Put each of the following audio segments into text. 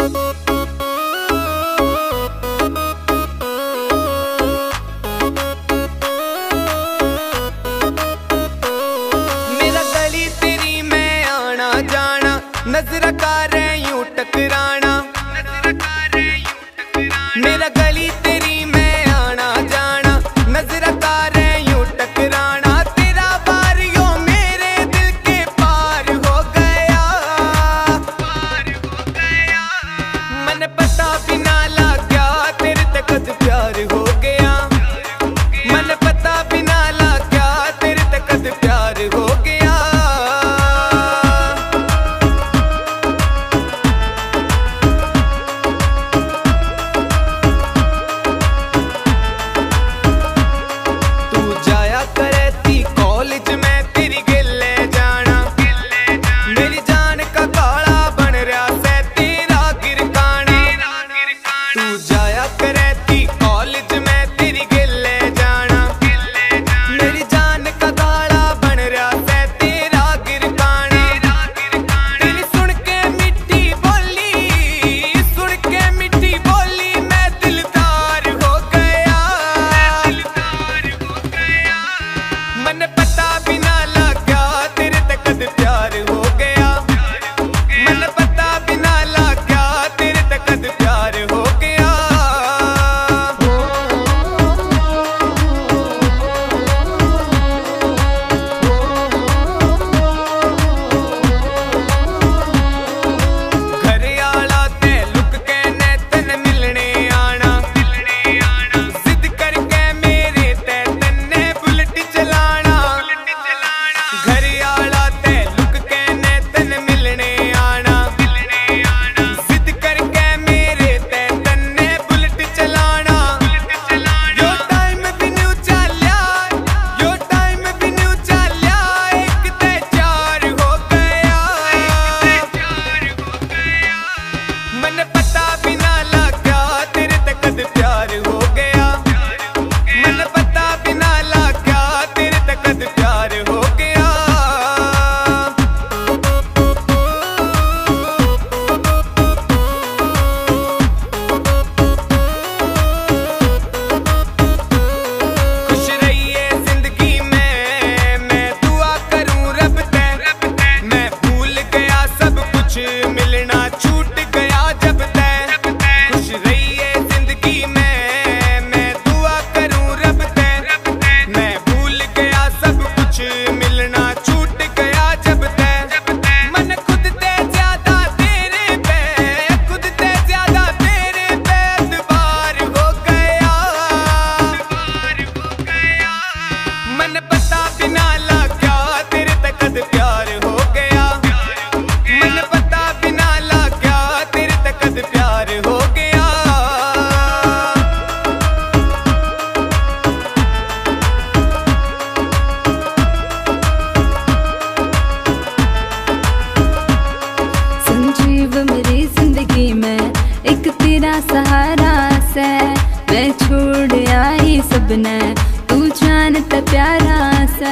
नजर कारे यूं टकराना, मेरा गली तेरी में आना जाना, नजर कारे यूं टकराना, तेरा बार यो मेरे दिल के पार हो गया, मन पता भी ना लगा तेरे तक प्यार हो गया, मन पता भी ना लगा तेरे तक प्यार हो गया। मन पता भी ना लगा तेरे तक प्यार हो गया, मन पता भी ना लगा तेरे तक प्यार हो गया। घर आला ते लुक के ने तन मिलने आना, जिद करके मेरे ते तन्ने बुलेट चलाना, घर आला ते लुक के ने तन मिलने आना, जिद करके मेरे ते तन्ने बुलेट चलाना। यो टाइम भी न्यू चलिया, यो टाइम भी न्यू चलिया, एक ते चार हो गया, मन पता भी ना लगा तेरे तक प्यार हो गया, मन पता भी ना लगा तेरे तक प्यार हो गया। खुश रहिए जिंदगी में मैं दुआ करूं रब ते, मैं भूल गया सब कुछ मिलना छूट गया जब ते। खुश रहिए जिंदगी में मैं दुआ करूं रब ते, मैं भूल गया सब कुछ मिलना छूट गया जब ते। मन खुद ते ज्यादा तेरे पे, खुद ते ज्यादा तेरे पे एतबार हो गया, मन पता भी ना लगा तेरे तक प्यार हो गया, मन पता भी ना लगा तेरे तक प्यार हो गया। संजीव मेरी जिंदगी में एक तेरा सहारा से, मैं छोड़ आई सबने तू जानता प्यारा से।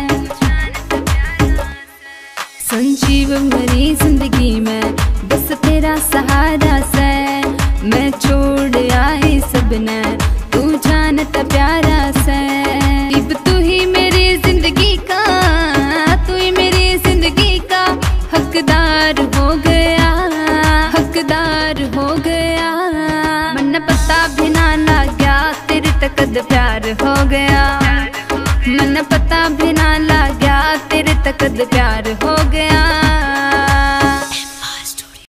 संजीव मेरी जिंदगी में बस तेरा सहारा से, मैं छोड़ आई सबने तू जानता प्यारा से। अब तू ही मेरी जिंदगी का, तू ही मेरी जिंदगी का हकदार हो गया, हकदार हो गया। मन पता भी ना लगा तेरे तक प्यार हो गया, मन पता भी ना लगा तेरे तक प्यार हो गया।